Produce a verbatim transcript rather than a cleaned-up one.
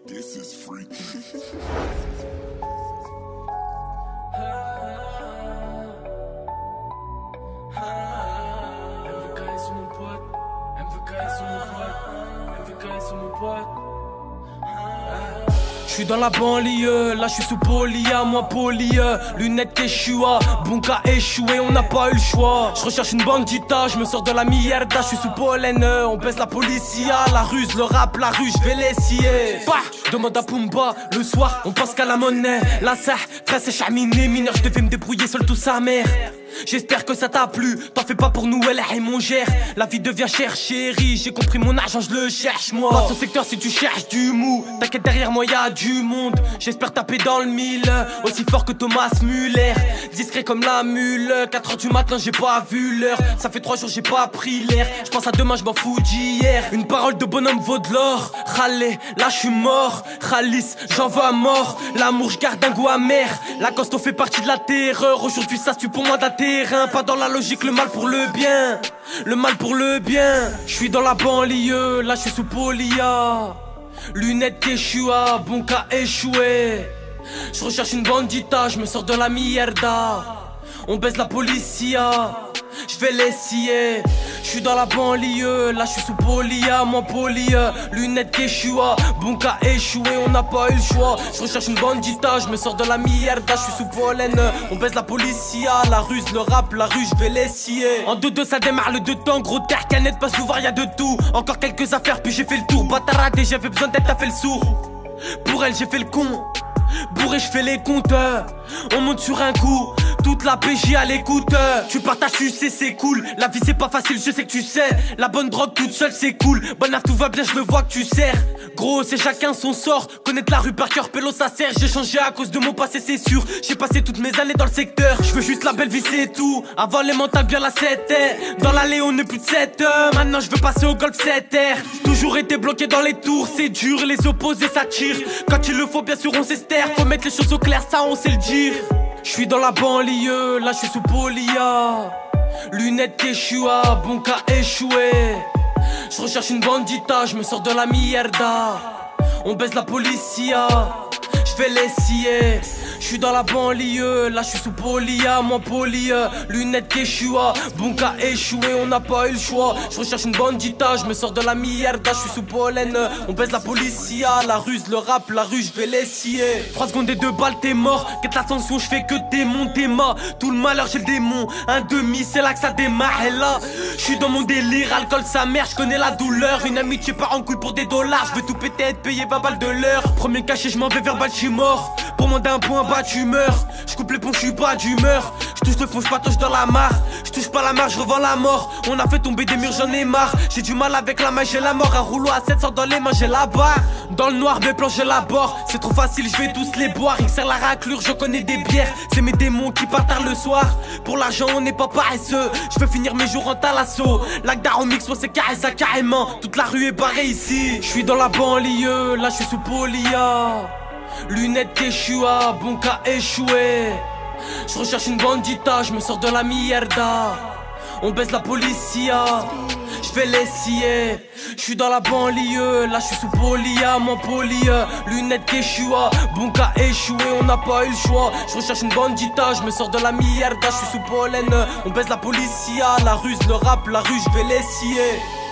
This is freaky. M V K est sur mon pote, M V K est sur mon pote, M V K est sur mon pote. J'suis dans la banlieue, là j'suis sous polia, moi polie, lunettes Quechua, bon cas échoué, on n'a pas eu le choix. J'recherche une bandita, j'me sors de la mierda, j'suis sous pollen, on baisse la policia, la ruse, le rap, la rue, j'vais l'essayer. Bah, demande à Pumba, le soir, on pense qu'à la monnaie, la sah, frère c'est chaminé, mineur, j'devais me débrouiller seul tout sa mère. J'espère que ça t'a plu, t'en fais pas pour nous, elle est mon gère. La vie devient chère chérie, j'ai compris mon argent, je le cherche moi. Passe au secteur si tu cherches du mou, t'inquiète derrière moi y'a du monde. J'espère taper dans le mille, aussi fort que Thomas Müller. Discret comme la mule, quatre heures du matin j'ai pas vu l'heure. Ça fait trois jours j'ai pas pris l'air, j'pense à demain j'm'en fous d'hier. Une parole de bonhomme vaut de l'or, râler, là j'suis mort. Khalis, j'en veux à mort, l'amour j'garde un goût amer. La costo fait partie de la terreur, aujourd'hui ça tue pour moi d'atterrir. Pas dans la logique, le mal pour le bien, le mal pour le bien. Je suis dans la banlieue, là je suis sous polia, lunettes Quechua, bon cas échoué. Je recherche une bandita, je me sors de la mierda. On baisse la policia, je vais l'essayer. Je suis dans la banlieue, là je suis sous polia, moi poli, lunettes Quechua, bon cas échoué, on n'a pas eu le choix. Je recherche une bandita, je me sors de la mierda, je suis sous pollen, on baisse la policia, la ruse, le rap, la rue, je vais l'essayer. En deux deux ça démarre le deux temps, gros terre, canette, passe l'ouvert, y'a de tout. Encore quelques affaires, puis j'ai fait le tour, bataradé, j'avais besoin d'être, t'as fait le sourd. Pour elle j'ai fait le con, bourré je fais les compteurs, on monte sur un coup. Toute la P J à l'écoute, tu partages, tu sais c'est cool. La vie c'est pas facile, je sais que tu sais. La bonne drogue toute seule c'est cool. Bonne tout va bien, je le vois que tu sers. Gros c'est chacun son sort. Connaître la rue par cœur, pélo ça sert. J'ai changé à cause de mon passé c'est sûr. J'ai passé toutes mes années dans le secteur. Je veux juste la belle vie c'est tout. Avant les mentales bien la sept. Dans l'allée on est plus de sept heures. Maintenant je veux passer au golf sept R. Toujours été bloqué dans les tours, c'est dur. Les opposés s'attirent. Quand il le faut bien sûr on s'estère. Faut mettre les choses au clair, ça on sait le dire. Je suis dans la banlieue, là je suis sous polia, lunettes Quechua, bon cas échoué. Je recherche une bandita, je me sors de la mierda. On baisse la policia, je vais l'essayer. Je suis dans la banlieue, là je suis sous polia, moi poli, lunettes Quechua, bon cas échoué, on n'a pas eu le choix. Je recherche une bandita, je me sors de la mierda, je suis sous pollen, on baisse la policia, la ruse, le rap, la rue, je vais l'essayer. Trois secondes et deux balles, t'es mort, quête l'ascension, je fais que démonter ma. Tout le malheur, j'ai le démon, un demi, c'est là que ça démarre. Et là, je suis dans mon délire, alcool sa mère, je connais la douleur. Une amitié part en couille pour des dollars, je veux tout péter, être payé vingt balles de l'heure. Premier cachet, je m'en vais vers balle, je suis mort. Pour moi d'un point bas tu meurs. Je coupe les ponts, je suis pas d'humeur. Je touche le fond, je patauge dans la mare. Je touche pas la mare, je revends la mort. On a fait tomber des murs, j'en ai marre. J'ai du mal avec la main, j'ai la mort. Un rouleau à sept cents dans les mains, j'ai la barre. Dans le noir, mes plans, j'ai la bord. C'est trop facile, je vais tous les boire. X R la raclure, je connais des bières. C'est mes démons qui partent tard le soir. Pour l'argent, on n'est pas paresseux. Je veux finir mes jours en talasso. L'acdar au mix, moi c'est carré, ça carrément. Toute la rue est barrée ici. Je suis dans la banlieue, là je suis sous polia, lunettes Quechua, bon cas échoué. Je recherche une bandita, je me sors de la mierda. On baisse la policia, je vais l'essayer. Je suis dans la banlieue, là je suis sous polia, moi poli, lunettes Quechua, bon cas échoué, on n'a pas eu le choix. Je recherche une bandita, je me sors de la mierda, je suis sous pollen. On baisse la policia, la ruse, le rap, la rue, je vais l'essayer.